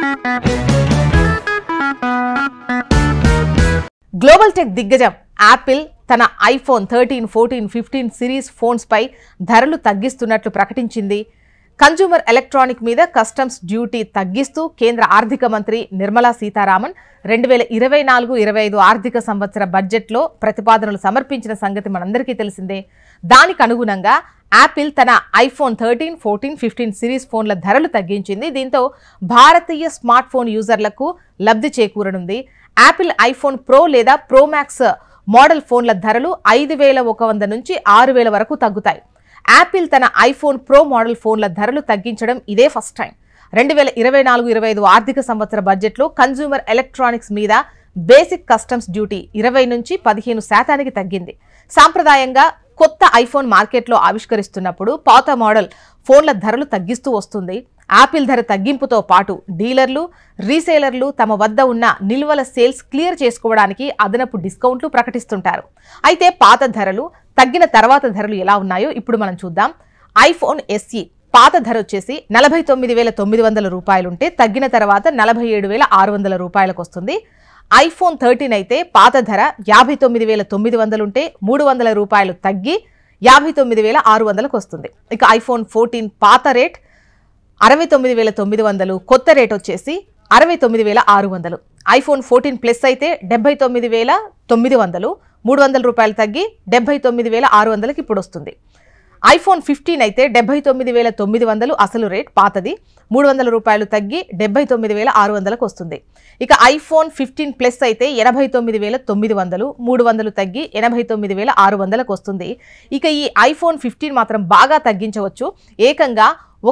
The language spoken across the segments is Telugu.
గ్లోబల్ టెక్ దిగ్గజం యాపిల్ తన ఐఫోన్ 13, 14, 15 సిరీస్ ఫోన్స్ పై ధరలు తగ్గిస్తున్నట్లు ప్రకటించింది. కన్స్యూమర్ ఎలక్ట్రానిక్ మీద కస్టమ్స్ డ్యూటీ తగ్గిస్తూ కేంద్ర ఆర్థిక మంత్రి నిర్మలా సీతారామన్ 2024-25 ఆర్థిక సంవత్సర బడ్జెట్లో ప్రతిపాదనలు సమర్పించిన సంగతి మనందరికీ తెలిసిందే. దానికి అనుగుణంగా యాపిల్ తన ఐఫోన్ 13, 14, 15 సిరీస్ ఫోన్ల ధరలు తగ్గించింది. దీంతో భారతీయ స్మార్ట్ ఫోన్ యూజర్లకు లబ్ధి చేకూరనుంది. యాపిల్ ఐఫోన్ ప్రో లేదా ప్రో మ్యాక్స్ మోడల్ ఫోన్ల ధరలు 5,100 నుంచి 6,000 వరకు తగ్గుతాయి. యాపిల్ తన ఐఫోన్ ప్రో మోడల్ ఫోన్ల ధరలు తగ్గించడం ఇదే ఫస్ట్ టైం. 2024-25 ఆర్థిక సంవత్సర బడ్జెట్లో కన్స్యూమర్ ఎలక్ట్రానిక్స్ మీద బేసిక్ కస్టమ్స్ డ్యూటీ 20 నుంచి 15% తగ్గింది. సాంప్రదాయంగా కొత్త ఐఫోన్ మార్కెట్లో ఆవిష్కరిస్తున్నప్పుడు పాత మోడల్ ఫోన్ల ధరలు తగ్గిస్తూ వస్తుంది. యాపిల్ ధర తగ్గింపుతో పాటు డీలర్లు, రీసేలర్లు తమ వద్ద ఉన్న నిల్వల సేల్స్ క్లియర్ చేసుకోవడానికి అదనపు డిస్కౌంట్లు ప్రకటిస్తుంటారు. అయితే పాత ధరలు తగ్గిన తర్వాత ధరలు ఎలా ఉన్నాయో ఇప్పుడు మనం చూద్దాం. ఐఫోన్ SE పాత ధర వచ్చేసి 49,900 రూపాయలుంటే తగ్గిన తర్వాత 47,600 రూపాయలకు వస్తుంది. ఐఫోన్ 13 అయితే పాత ధర 59,900 ఉంటే 300 రూపాయలు తగ్గి 59,600కు వస్తుంది. ఇక ఐఫోన్ 14 పాత రేట్ 69,900, కొత్త రేట్ వచ్చేసి 69,600. ఐఫోన్ 14 ప్లస్ అయితే 79,900, 300 రూపాయలు తగ్గి 79,600కి ఇప్పుడు వస్తుంది. ఐఫోన్ 15 అయితే 79,900 అసలు రేట్ పాతది, 300 రూపాయలు తగ్గి 79,600కు వస్తుంది. ఇక ఐఫోన్ 15 ప్లస్ అయితే 89,900, 300 తగ్గి 89,600కు వస్తుంది. ఇక ఈ ఐఫోన్ 15 మాత్రం బాగా తగ్గించవచ్చు. ఏకంగా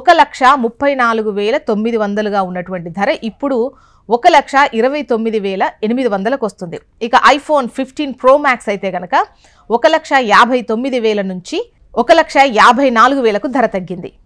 1,34,900గా ఉన్నటువంటి ధర ఇప్పుడు 1,29,800కు వస్తుంది. ఇక ఐఫోన్ 15 ప్రో మ్యాక్స్ అయితే గనక 1,59,000 నుంచి 1,54,000కు ధర తగ్గింది.